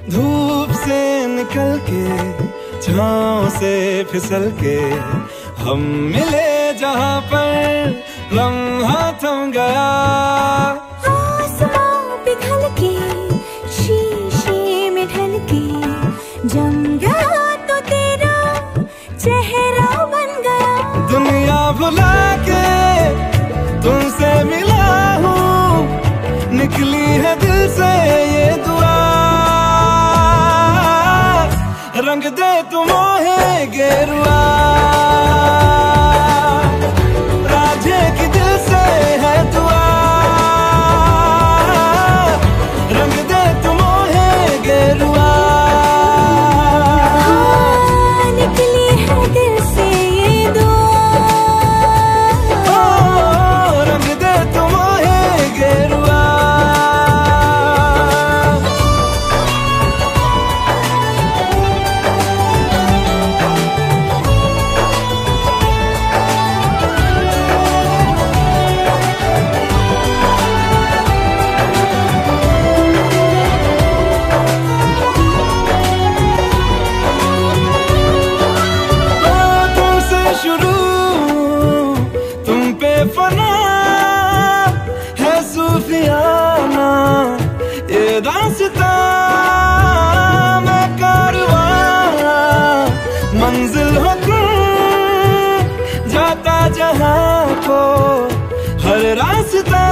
धूप से निकल के छाँव से फिसल के हम मिले जहाँ पर लम्हा थम गया। आसमां पिघल के शीशे में ढल के जम गया तो तेरा चेहरा बन गया। दुनिया भुला के तुमसे मिला हूँ, निकली है दिल से ये दुआ। रंग दे तू मोहे गेरुआ, राधे की दिल से है दुआ। रंग दे तू मोहे गेरुआ, निकली है दिल से ये दुआ। रंग दे तू मोहे गेरुआ। शुरू तुम पे फना है सूफियाना ये दास्तां, मैं कारवां मंजिल हो तुम, जाता जहाँ को हर रास्ता।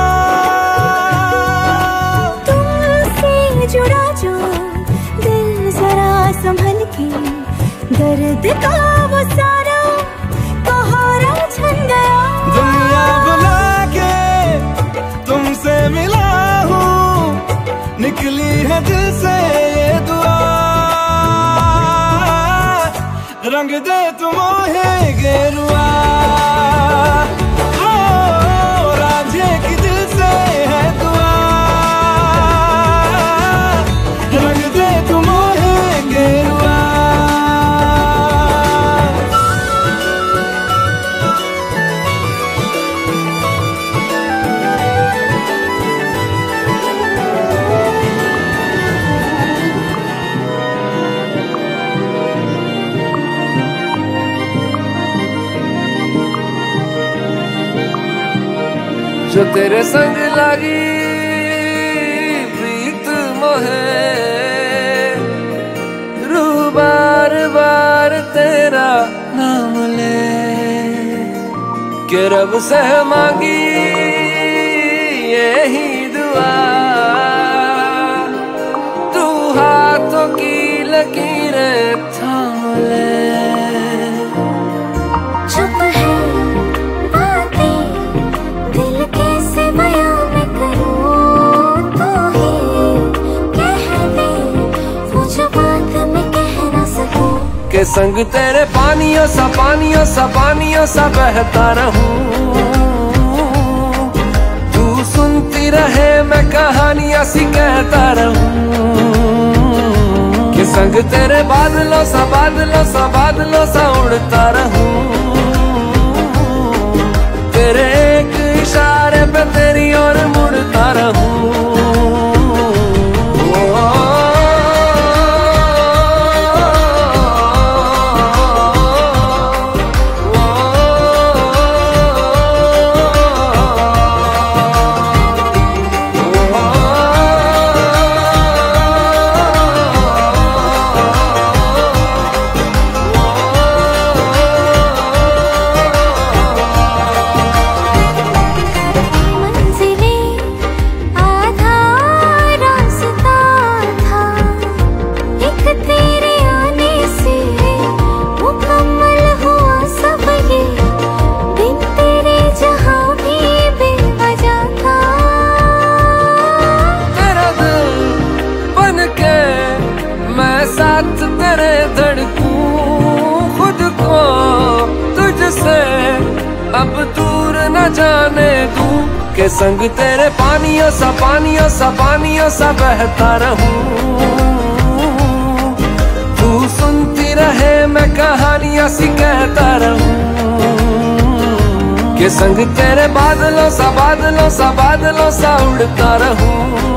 तुमसे जुड़ा जो दिल जरा संभल के, दर्द का वो सारा कोहरा छन गया। दुनिया बुला के तुमसे मिला हूँ, निकली है दिल से ये दुआ। रंग दे तू मोहे गेरुआ, ओ राधे की दिल से है दुआ। रंग दे तू मोहे गेरुआ। जो तेरे संग लगी प्रीत मोहे, रूह बार बार तेरा नाम ले के रब से मांगी यही दुआ। तू हाथों की लकीरें थाम ले। चुप है बातें दिल कैसे बयां मैं करूं, तो ही कह दे वो जो बात मैं कह ना सकूं। के संग तेरे पानियों सा बहता रहूं। तू सुनती रहे मैं कहानियां सी कहता रहूं। के संग तेरे बादलों सा उड़ता रहूं। तेरे एक इशारे पे तेरी ओर मुड़ता रहूं। अब दूर न जाने दूं। के संग तेरे पानियों सा बहता रहूं। तू सुनती रहे मैं कहानियां सी कहता रहूं। के संग तेरे बादलों सा उड़ता रहूं।